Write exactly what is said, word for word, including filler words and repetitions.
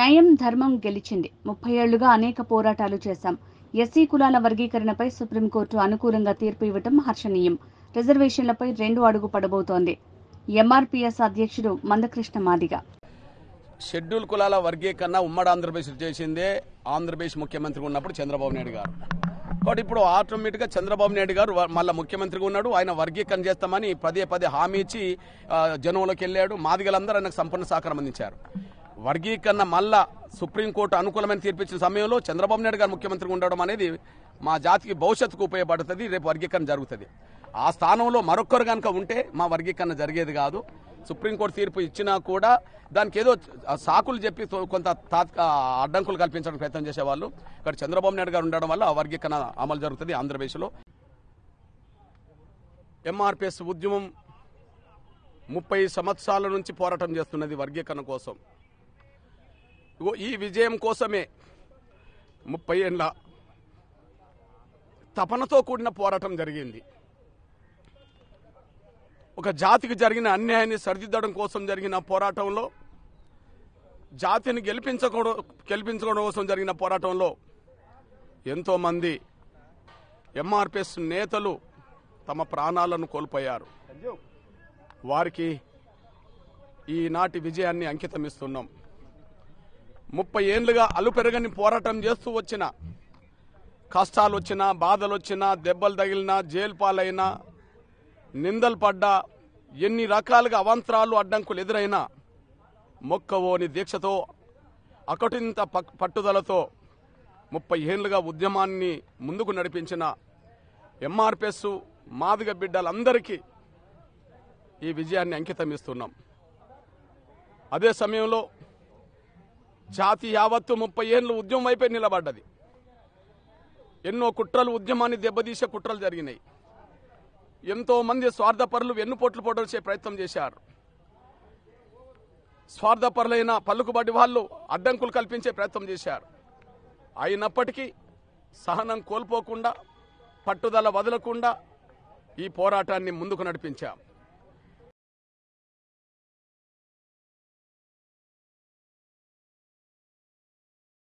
న్యాయం ధర్మం గెలిచింది. ముప్పై ఏళ్లుగా అనేక పోరాటాలు చేశాం. ఎస్సీ కులాల వర్గీకరణపై సుప్రీంకోర్టు అనుకూలంగా తీర్పు ఇవ్వటం హర్షణీయం. రిజర్వేషన్లపై రెండు అడుగు పడబోతోంది. ఎంఆర్పీఎస్ అధ్యక్షుడు మందకృష్ణ మాదిగ. షెడ్యూల్ కులాల వర్గీకరణ ఉమ్మడి ఆంధ్రప్రదేశ్ చేసిందే ఆంధ్రప్రదేశ్ ముఖ్యమంత్రిగా ఉన్నప్పుడు చంద్రబాబు నాయుడు గారు. కాబట్టి ఇప్పుడు ఆటోమేటిక్గా చంద్రబాబు నాయుడు గారు మళ్ళీ ముఖ్యమంత్రిగా ఉన్నాడు. ఆయన వర్గీకరణ చేస్తామని పదే పదే హామీ ఇచ్చి జనంలోకి వెళ్ళాడు. మాదిగలందరూ ఆయనకు సంపూర్ణ సహకారం అందించారు. వర్గీకరణ మళ్ళా సుప్రీంకోర్టు అనుకూలమైన తీర్పిచ్చిన సమయంలో చంద్రబాబు నాయుడు గారు ముఖ్యమంత్రిగా ఉండడం అనేది మా జాతికి భవిష్యత్తుకు ఉపయోగపడుతుంది. రేపు వర్గీకరణ జరుగుతుంది. ఆ స్థానంలో మరొకరు కనుక ఉంటే మా వర్గీకరణ జరిగేది కాదు. సుప్రీంకోర్టు తీర్పు ఇచ్చినా కూడా దానికి ఏదో సాకులు చెప్పి కొంత అడ్డంకులు కల్పించడానికి ప్రయత్నం చేసేవాళ్ళు. ఇక్కడ చంద్రబాబు నాయుడు గారు ఉండడం వల్ల ఆ వర్గీకరణ అమలు జరుగుతుంది ఆంధ్రప్రదేశ్లో. ఎంఆర్పీఎస్ ఉద్యమం ముప్పై సంవత్సరాల నుంచి పోరాటం చేస్తున్నది వర్గీకరణ కోసం. ఈ విజయం కోసమే ముప్పై ఏళ్ళ తపనతో కూడిన పోరాటం జరిగింది. ఒక జాతికి జరిగిన అన్యాయాన్ని సరిదిద్దడం కోసం జరిగిన పోరాటంలో, జాతిని గెలిపించకూడదు గెలిపించుకోవడం కోసం జరిగిన పోరాటంలో ఎంతోమంది ఎంఆర్పీఎస్ నేతలు తమ ప్రాణాలను కోల్పోయారు. వారికి ఈనాటి విజయాన్ని అంకితం ఇస్తున్నాం. ముప్పై ఏళ్లుగా అలుపెరగని పోరాటం చేస్తూ వచ్చిన, కష్టాలు వచ్చినా, బాధలు వచ్చినా, దెబ్బలు తగిలినా, జైలు పాలైనా, నిందలు పడ్డా, ఎన్ని రకాలుగా అవాంతరాలు అడ్డంకులు ఎదురైనా మొక్కవోని దీక్షతో, అకటింత పట్టుదలతో ముప్పై ఏళ్లుగా ఉద్యమాన్ని ముందుకు నడిపించిన ఎంఆర్పీఎస్ మాదిగ బిడ్డలందరికీ ఈ విజయాన్ని అంకితం ఇస్తున్నాం. అదే సమయంలో జాతి యావత్తు ముప్పై ఏళ్ళు ఉద్యమం వైపే నిలబడ్డది. ఎన్నో కుట్రలు, ఉద్యమాన్ని దెబ్బతీసే కుట్రలు జరిగినాయి. ఎంతో మంది స్వార్థపరులు వెన్నుపోట్లు పొడల్చే ప్రయత్నం చేశారు. స్వార్థపరులైన పలుకుబడి వాళ్ళు అడ్డంకులు కల్పించే ప్రయత్నం చేశారు. అయినప్పటికీ సహనం కోల్పోకుండా, పట్టుదల వదలకుండా ఈ పోరాటాన్ని ముందుకు నడిపించాం.